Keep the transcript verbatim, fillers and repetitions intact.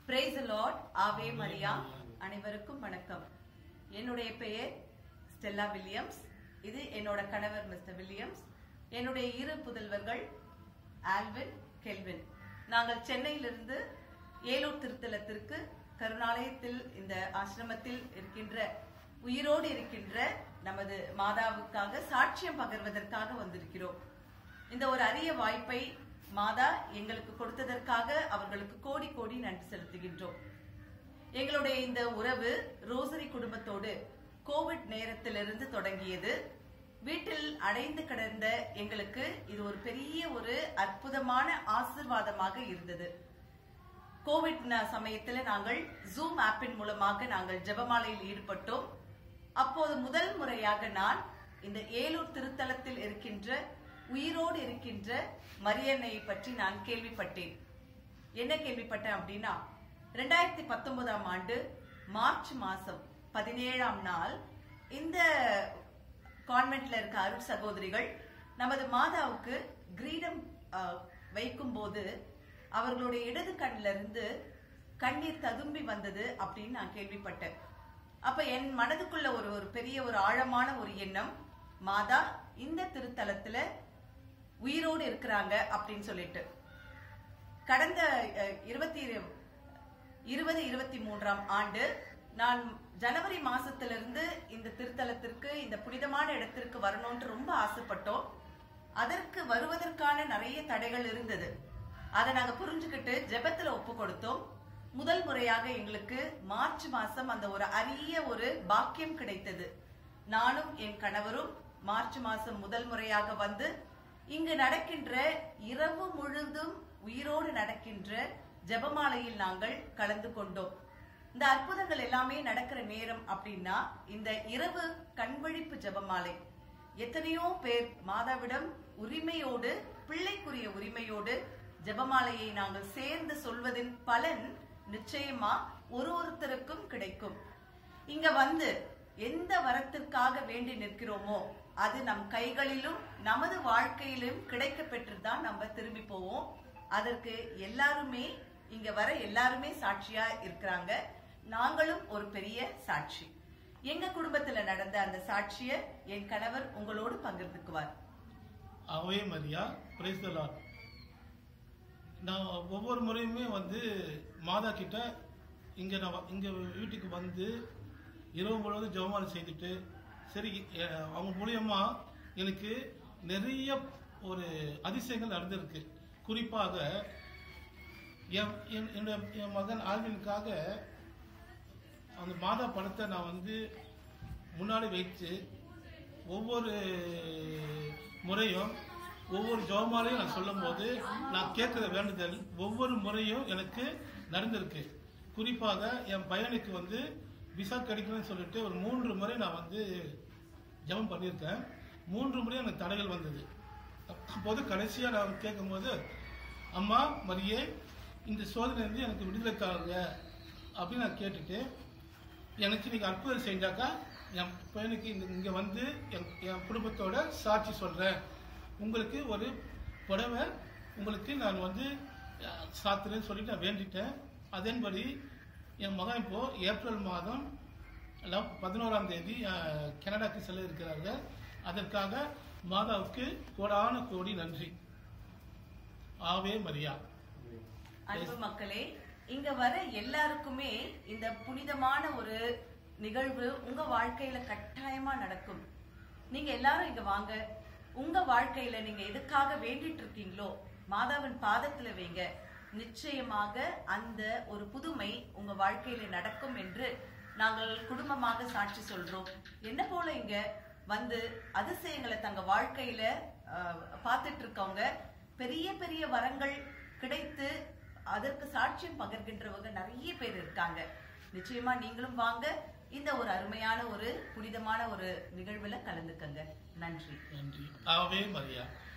Praise the Lord. Ave Maria. அனைவருக்கும் வணக்கம். என்னுடைய பெயர் ஸ்டெல்லா வில்லியம்ஸ். இது என்னோட கணவர் மிஸ்டர் வில்லியம்ஸ். என்னுடைய இரு புதல்வர்கள் ஆல்வின், கெல்வின். நாங்கள் சென்னையிலிருந்து ஏலூர் திருத்தலத்திற்கு கருணாலயத்தில் இந்த ஆசிரமத்தில் இருக்கின்ற உயிரோடு இருக்கின்ற நமது மாதாவுக்காக சாட்சியம் பகர்வதற்காக வந்திருக்கிறோம். இந்த ஒரு அரிய வாய்ப்பை மாதா எங்களுக்கு கொடுத்ததற்காக அவர்களுக்கு கோடி கோடி நன்றி செலுத்துகின்றோம். எங்களுடைய இந்த உறவு ரோசரி குடும்பத்தோடு கோவிட் நேரத்திலிருந்து தொடங்கியது. வீட்டில் அடைந்து கிடந்த எங்களுக்கு இது ஒரு பெரிய ஒரு அற்புதமான ஆசீர்வாதமாக இருந்தது. கோவிட் சமயத்தில் நாங்கள் ஜூம் ஆப்பின் மூலமாக நாங்கள் ஜெபமாலையில் ஈடுபட்டோம். அப்போது முதல் முறையாக நான் இந்த ஏலூர் திருத்தலத்தில் இருக்கின்ற உயிரோடு இருக்கின்ற மரியன்னையை பற்றி நான் கேள்விப்பட்டேன். என்ன கேள்விப்பட்டேன் அப்படின்னா, ரெண்டாயிரத்தி பத்தொன்பதாம் ஆண்டு மார்ச் மாசம் பதினேழாம் நாள் இந்த கான்வென்ட்ல இருக்க அருள் சகோதரிகள் நமது மாதாவுக்கு கிரீடம் வைக்கும் போது அவர்களுடைய இடது கண்ணில இருந்து கண்ணீர் ததும்பி வந்தது அப்படின்னு நான் கேள்விப்பட்டேன். அப்ப என் மனதுக்குள்ள ஒரு ஒரு பெரிய ஒரு ஆழமான ஒரு எண்ணம், மாதா இந்த திருத்தலத்துல உயிரோடு இருக்கிறாங்க அப்படின்னு சொல்லிட்டு. கடந்த இருபத்தி இருபது இருபத்தி மூன்றாம் ஆண்டு நான் ஜனவரி மாசத்திலிருந்து இந்த திருத்தலத்திற்கு இந்த புனிதமான இடத்திற்கு வரணும்னு ரொம்ப ஆசைப்பட்டோம். அதற்கு வருவதற்கான நிறைய தடைகள் இருந்தது. அதை நாங்க புரிஞ்சுக்கிட்டு ஜெபத்துல ஒப்பு கொடுத்தோம். முதல் முறையாக எங்களுக்கு மார்ச் மாசம் அந்த ஒரு அரிய ஒரு பாக்கியம் கிடைத்தது. நானும் என் கணவரும் மார்ச் மாசம் முதல் முறையாக வந்து இங்கு நடக்கின்ற இரவு முழுதும் உயிரோடு நடக்கின்ற ஜெபமாலையில் நாங்கள் கலந்து கொண்டோம். இந்த அற்புதங்கள் எல்லாமே நடக்கிற நேரம் அப்படின்னா இந்த இரவு கண்விழிப்பு ஜெபமாலை. எத்தனையோ பேர் மாதாவிடம் உரிமையோடு, பிள்ளைக்குரிய உரிமையோடு ஜெபமாலையை நாங்கள் சேர்ந்து சொல்வதின் பலன் நிச்சயமா ஒரு ஒருத்தருக்கும் கிடைக்கும். இங்க வந்து எந்த வரத்திற்காக வேண்டி நிற்கிறோமோ அது நம் கைகளிலும் நமது வாழ்க்கையிலும் கிடைக்க பெற்றுதான் நம்ம திரும்பி போவோம். அதற்கு எல்லாருமே இங்க வர எல்லாருமே சாட்சியா இருக்கிறாங்க. நாங்களும் ஒரு பெரிய சாட்சி. எங்க குடும்பத்துல நடந்த அந்த சாட்சிய என் கணவர் உங்களோடு பகிர்ந்துக்குவார். ஆவே மரியா, பிரைஸ் தி லார்ட். நான் ஒவ்வொரு முறையுமே வந்து மாதா கிட்ட இங்க நான் இங்க வீட்டுக்கு வந்து இரவு முழுவதும் ஜெபமாலை செய்துட்டு, சரி அவங்க மூலியமா எனக்கு நிறைய ஒரு அதிசயங்கள் நடந்திருக்கு. குறிப்பாக என் மகன் ஆல்வினுக்காக அந்த மாதா படத்தை நான் வந்து முன்னாடி வைத்து ஒவ்வொரு முறையும் ஒவ்வொரு ஜெபமாலையும் நான் சொல்லும் போது நான் கேட்கிற வேண்டுதல் ஒவ்வொரு முறையும் எனக்கு நடந்திருக்கு. குறிப்பாக என் பையனுக்கு வந்து விசா கிடைக்கணும்னு சொல்லிட்டு ஒரு மூன்று முறை நான் வந்து ஜெபம் பண்ணியிருக்கேன். மூன்று முறை எனக்கு தடைகள் வந்தது. அப்போது கடைசியாக நான் கேட்கும் போது, அம்மா மரியே இந்த சோதனை வந்து எனக்கு விடுதலை தாங்க அப்படின்னு நான் கேட்டுட்டு, எனக்கு நீங்கள் அற்புதம் செஞ்சாக்கா என் பையனுக்கு இந்த இங்கே வந்து என் என் குடும்பத்தோட சாட்சி சொல்கிறேன், உங்களுக்கு ஒரு புடவை உங்களுக்கு நான் வந்து சாத்துறேன்னு சொல்லிட்டு நான் வேண்டிட்டேன். அதன்படி என் மகன் இப்போ ஏப்ரல் மாதம் பதினோராம் தேதி கனடாக்கு செல்ல இருக்கிறார்கள். அதற்காக மாதாவுக்கு கோடான கோடி நன்றி. ஆவே மரியா. அன்பு மக்களே, இங்க வர எல்லாருக்குமே இந்த புனிதமான ஒரு நிகழ்வு உங்க வாழ்க்கையில கட்டாயமா நடக்கும். நீங்க எல்லாரும் இங்க வாங்க. உங்க வாழ்க்கையில நீங்க எதுக்காக வேண்டிட்டு இருக்கீங்களோ மாதாவின் பாதத்துல வைங்க. நிச்சயமாக அந்த ஒரு புதுமை உங்க வாழ்க்கையில நடக்கும் என்று நாங்கள் குடும்பமாக சாட்சி சொல்றோம். என்ன போல இங்க வந்து அதிசயங்களை தங்க வாழ்க்கையில பார்த்துட்டு இருக்கவங்க, பெரிய பெரிய வரங்கள் கிடைத்து அதற்கு சாட்சியம் பகிர்கின்றவங்க நிறைய பேர் இருக்காங்க. நிச்சயமா நீங்களும் வாங்க. இந்த ஒரு அருமையான ஒரு புனிதமான ஒரு நிகழ்வுல கலந்துக்கங்க. நன்றி. நன்றி. ஆவே மரியா.